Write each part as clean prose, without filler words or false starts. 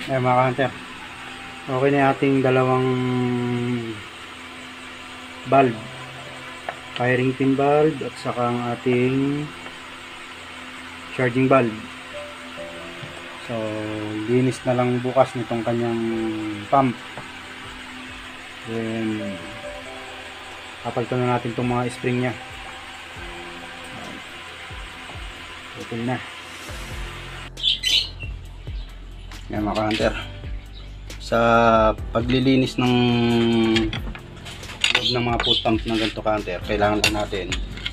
Ayan mga hunter, okay na yung ating dalawang valve, firing pin valve at saka ang ating charging valve. So linis na lang bukas nitong kanyang pump. Then kapalitan na natin itong mga spring nya. Putol na. Yan mga hunter, sa paglilinis ng loob ng mga foot pump ng ganito hunter, kailangan lang natin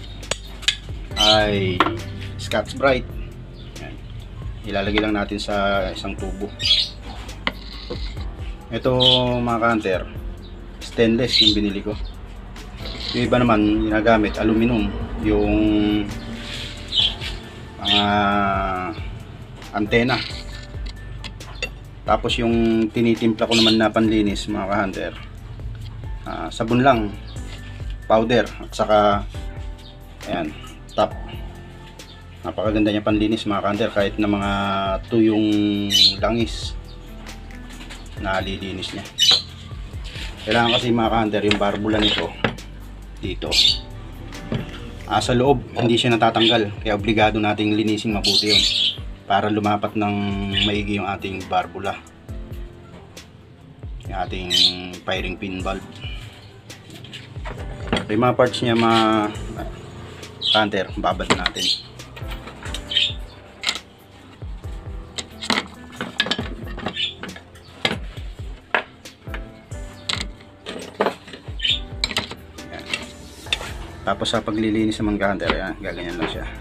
ay Scotch-Brite. Yan. Ilalagay lang natin sa isang tubo. Ito mga hunter, stainless yung binili ko. Yung iba naman ginagamit aluminum, yung mga antena. Tapos yung tinitimpla ko naman na panlinis mga ka-hunter, sabon lang, powder at saka ayan, top. Napakaganda niya panlinis mga ka-hunter, kahit na mga tuyong langis na lilinis niya. Kailangan kasi mga ka-hunter yung barbula nito dito sa loob hindi siya natatanggal, kaya obligado nating linisin mabuti yun para lumapat ng maigi yung ating barbula, yung ating firing pin valve. Yung mga parts niya mga hunter, babad natin. Yan. Tapos sa paglilinis ng mga hunter, yan, gaganyan lang siya.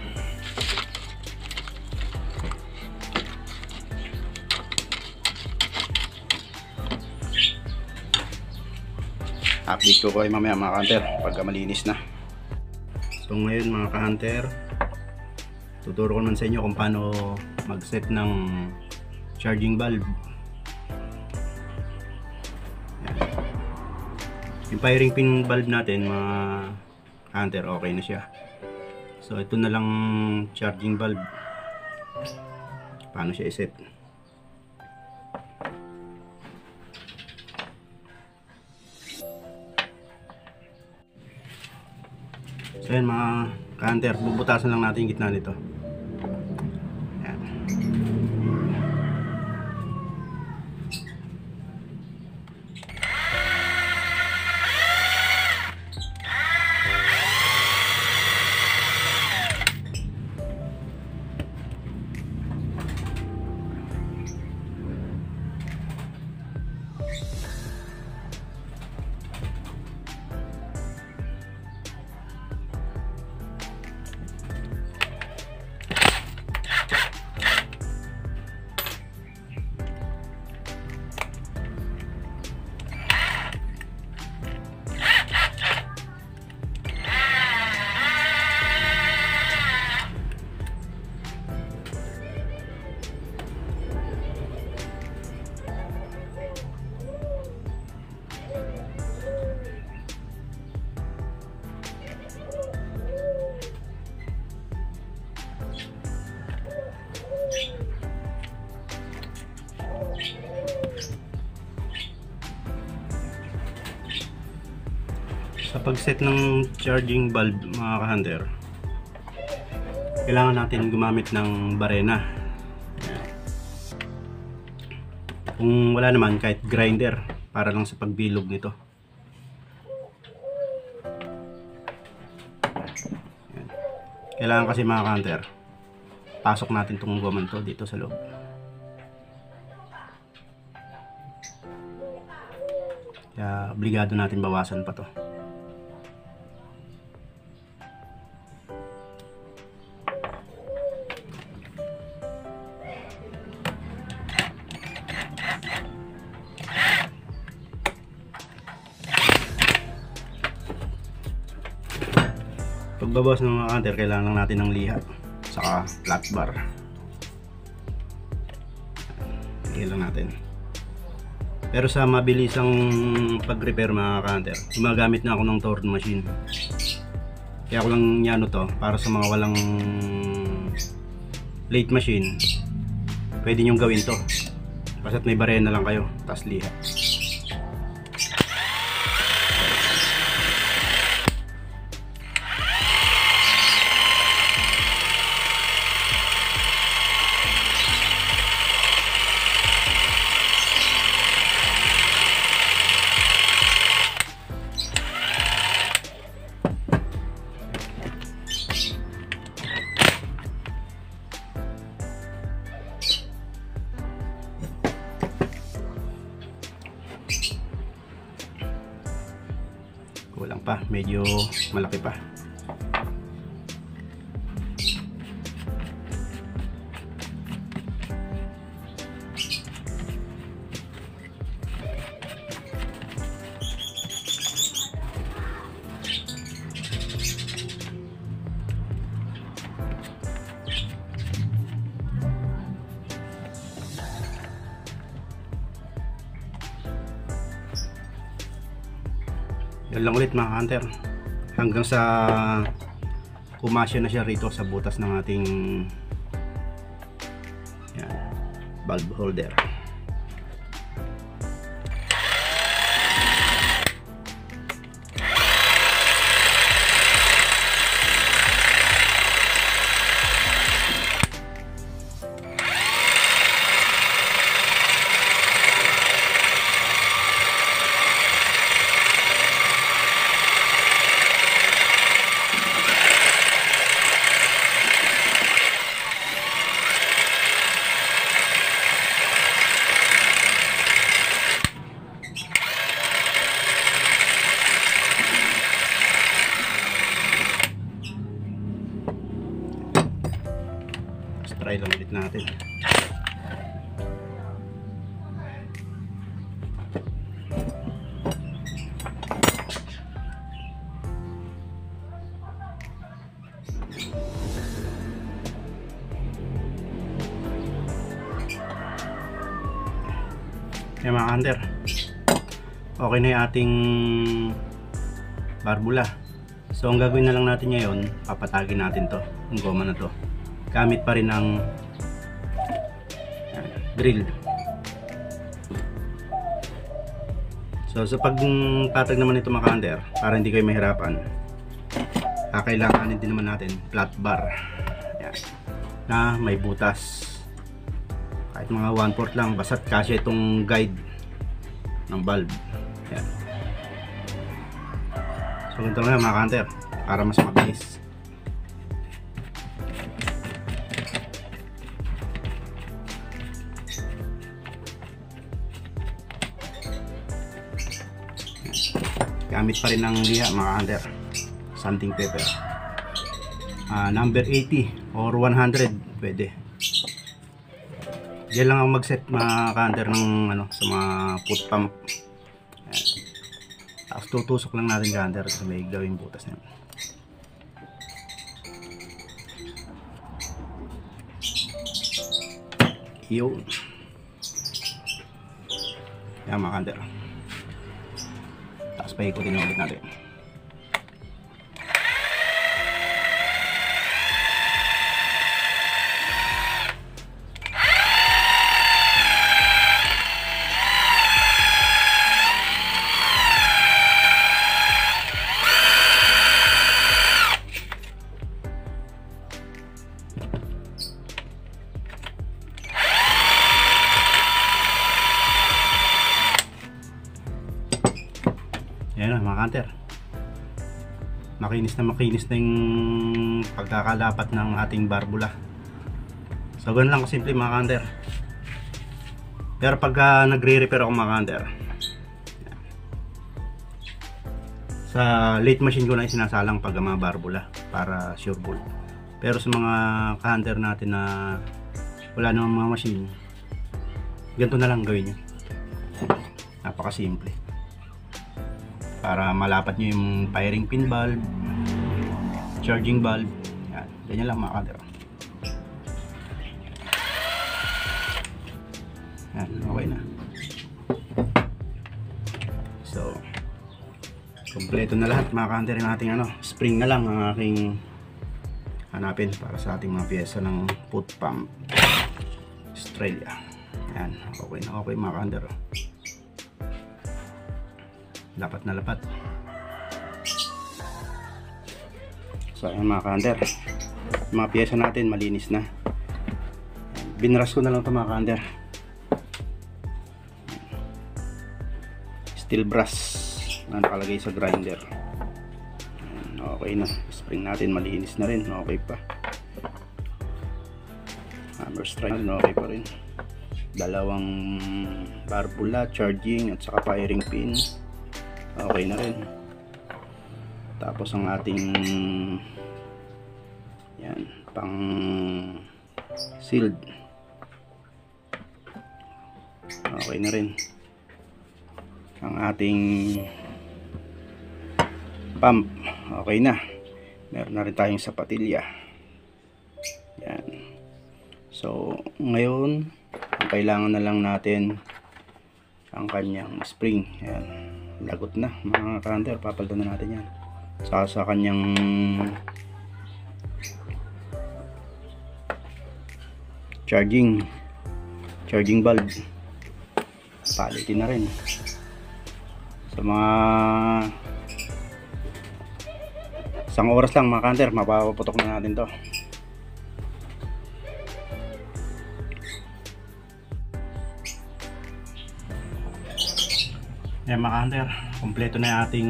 Update ko kayo mamaya mga ka-hunter pagka malinis na. So ngayon mga ka-hunter, tuturo ko naman sa inyo kung paano mag-set ng charging valve. Yan. Yung firing pin valve natin mga ka-hunter, okay na siya. So ito na lang charging valve, paano siya i-set. So yan mga ka-hunter, bubutasan lang natin yung gitna nito. Yan. Sa pag-set ng charging valve mga ka-hunter, kailangan natin gumamit ng barena. Kung wala naman, kahit grinder para lang sa pagbilog nito. Kailangan kasi mga ka-hunter, pasok natin itong guman to dito sa loob. Kaya obligado natin bawasan pa to. Pagbabawas ng mga ka-hunter, kailangan lang natin ng liha saka flat bar. Lagyan lang natin. Pero sa mabilisang pag-repair mga ka-hunter, gumagamit na ako ng torn machine. Kaya ako lang nyano to para sa mga walang late machine, pwede nyong gawin to. Basta't may barena lang kayo, tas liha. Kulang pa, medyo malaki pa. Yan lang ulit mga hunter, hanggang sa kumasya na siya rito sa butas ng ating yan, bulb holder. Try lang ulit natin. Yan mga hunter, okay na yung ating barbula. So ang gagawin na lang natin ngayon, papatagin natin to, yung goma na to, gamit pa rin ang drill. So sa pagtatag naman ito mga hunter, para hindi kayo mahirapan, kailanganin din naman natin flat bar. Yan, na may butas, kahit mga 1/4 lang, basta't kasya itong guide ng bulb. Yan. So ganito lang mga hunter, para mas mabilis. Gamit pa rin ng liha mga hunter, sanding pepper, number 80 or 100 pwede. Diyan lang ako mag-set mga hunter ng ano, sa mga foot pump. Ayan. Tapos tutusok lang natin hunter sa may gawing butas na yun. Yan mga hunter. Tapos paikutin ulit natin. Ayan na mga hunter, makinis na yung pagkakalapat ng ating barbula. So ganun lang kasimple mga hunter. Pero pagka nagre-repair ako mga hunter, sa late machine ko na isinasalang pag mga barbula para sure bolt. Pero sa mga hunter natin na wala namang mga machine, ganito na lang gawin nyo. Napakasimple, para malapat nyo yung firing pin bulb, charging bulb. Yan, ganyan lang mga hunter. Yan, okay na. So kompleto na lahat mga hunter. Yung ating ano, spring na lang ang aking hanapin para sa ating mga pyesa ng foot pump Australia. Ayan, okay na okay mga ka-hunter. Lapat na lapat. So ayan mga ka-hunter, mga piyesa natin malinis na. Binras ko na lang ito mga ka-hunter. Steel brass na nakalagay sa grinder. Okay na, spring natin malinis na rin, okay pa. Hammer strike, okay pa rin. Dalawang barbula, charging at saka firing pin, okay na rin. Tapos ang ating yan, pang sealed, okay na rin. Ang ating pump, okay na. Meron na rin tayong sapatilya. Yan. So ngayon ang kailangan na lang natin ang kanyang spring. Yan, lagot na mga ka-hunter, papalitan na natin yan. Sa kanyang charging bulb, palitin na rin. Sa mga isang oras lang mga ka-hunter, mapapaputok na natin to. Ayan mga ka-hunter, kompleto na yung ating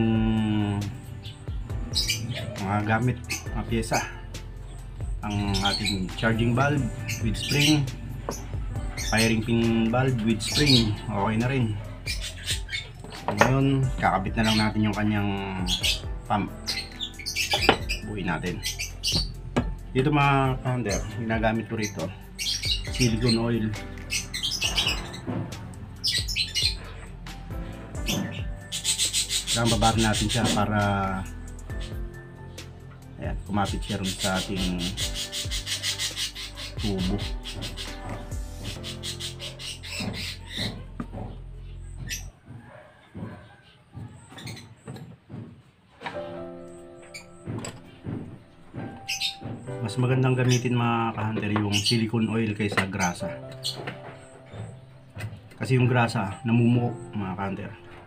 mga gamit, mga pyesa. Ang ating charging bulb with spring, firing pin bulb with spring, okay na rin. Ngayon, kakabit na lang natin yung kanyang pump. Buuin natin. Dito mga ka-hunter, ginagamit ko rito silicone oil. Kailangan babarin natin siya para ayan, kumapit siya rin sa ating tubo. Mas magandang gamitin mga ka-hunter yung silicone oil kaysa grasa. Kasi yung grasa namumuo mga ka-hunter.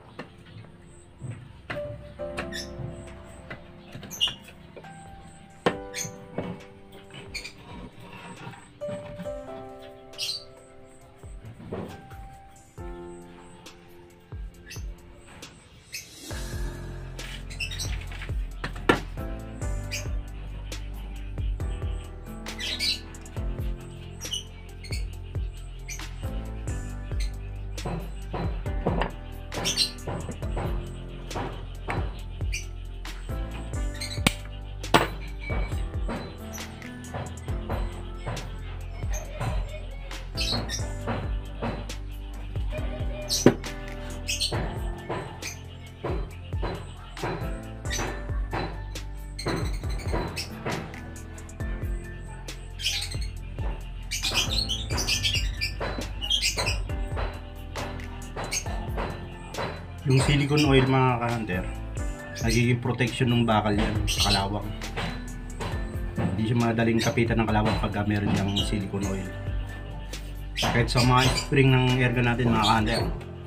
Yung silicone oil mga ka-hunter, nagiging protection ng bakal yan sa kalawang. Hindi siya madaling kapitan ng kalawang pag meron yung silicone oil. Kahit sa mga spring ng airgun natin mga ka-hunter,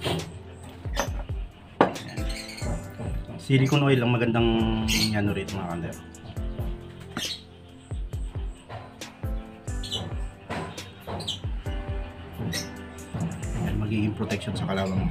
silicone oil ang magandang ano rito mga ka-hunter. Yan, magiging protection sa kalawang.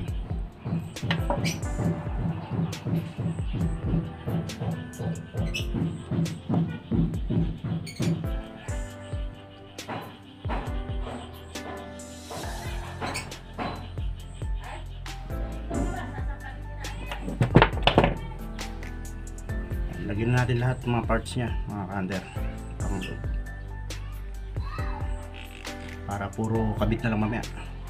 Lagyan natin lahat ng mga parts niya mga ka-hunter para puro kabit na lang mamaya.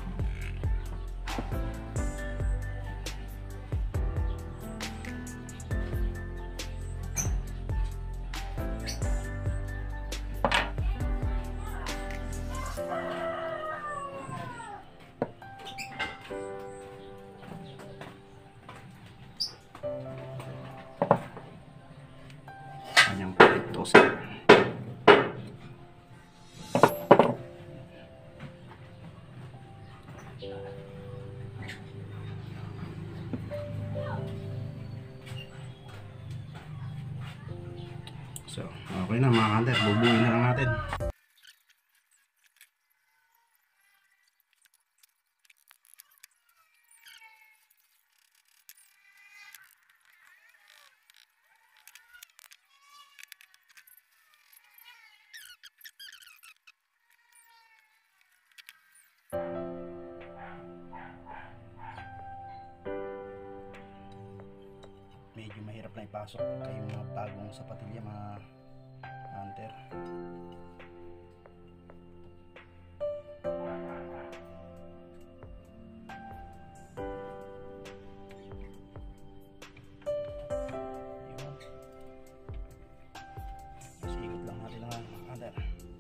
Kanyang toaster. So, okay na mga hunter, bubuin na lang natin. Medyo mahirap na ipasok kayong mga bagong sapatilya mga hunter. Yun. Sikot lang natin mga hunter.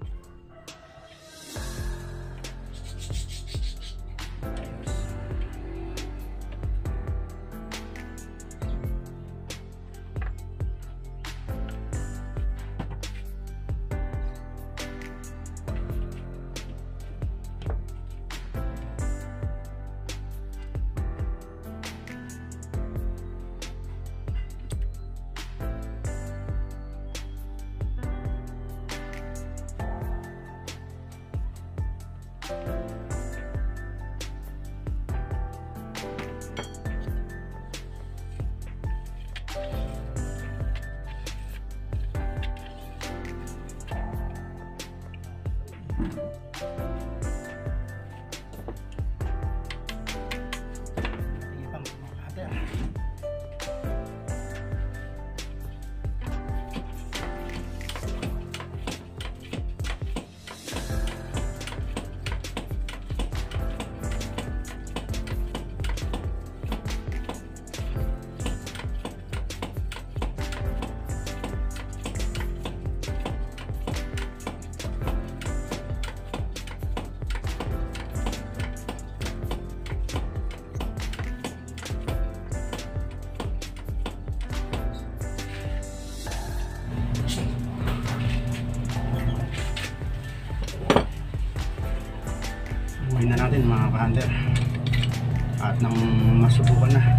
Buhin na natin mga ka-hunter at nang masubukan na.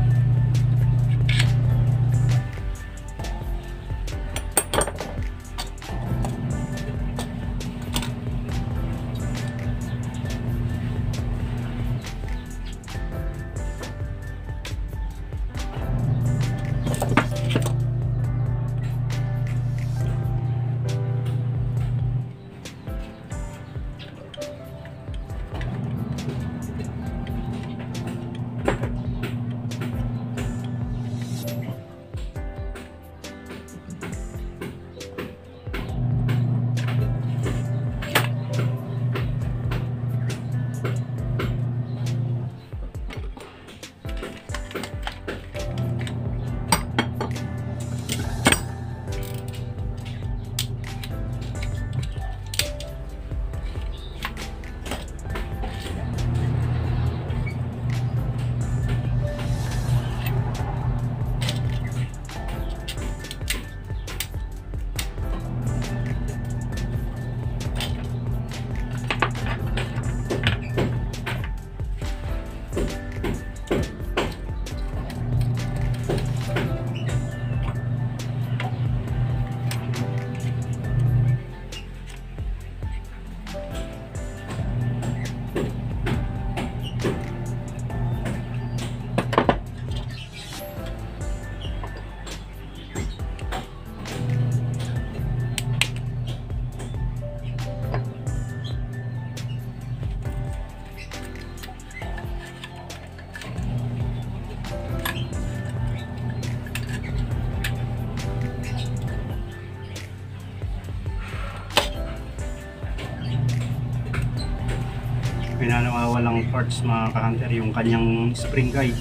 Pinanawawalang parts mga ka-hunter yung kanyang spring guide.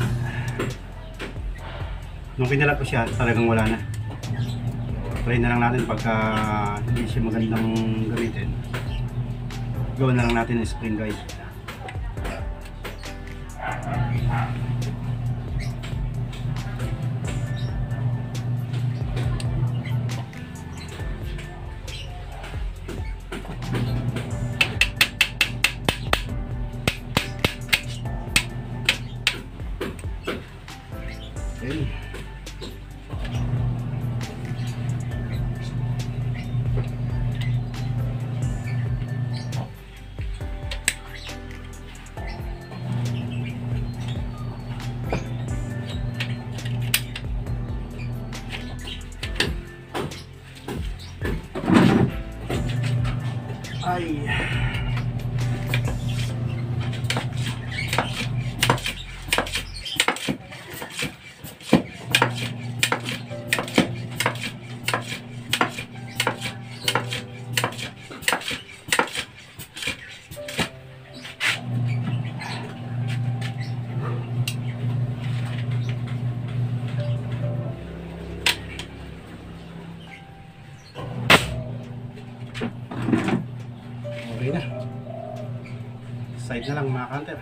Nung kinalat ko siya, talagang wala na. Try na lang natin pagka hindi siya magandang gamitin. Gawin na lang natin yung spring guide. Okay. side na lang mga hunter.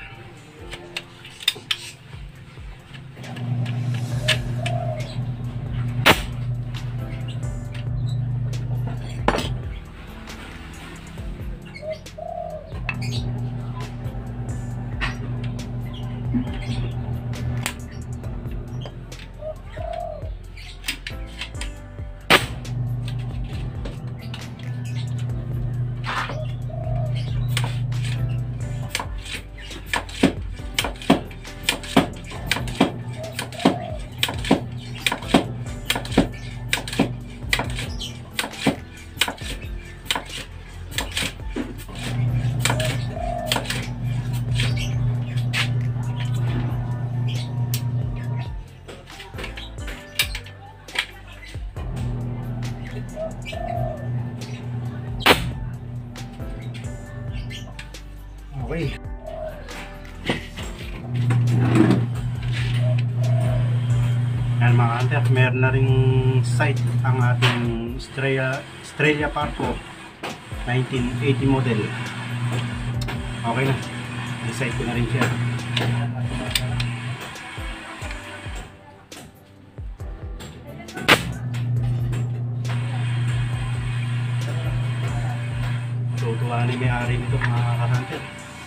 Okay. Yan mga hunter, meron na ring sight ang ating Estrella Parco 1980 model. Okay na. I-sight ko na rin siya. Tutuwa ni may-ari nito mga ka-hunter.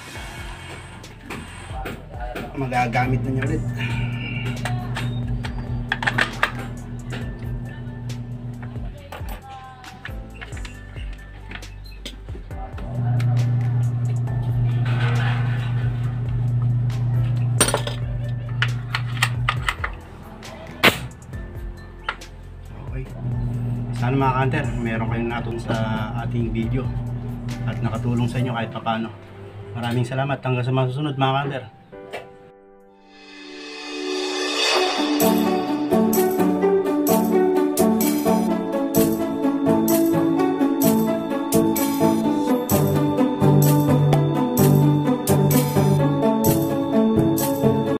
Magagamit na niya ulit. Okay. Sana mga ka-hunter, meron kayong natun sa ating video at nakatulong sa inyo kahit papano. Maraming salamat. Hanggang sa mga susunod mga ka-hunter.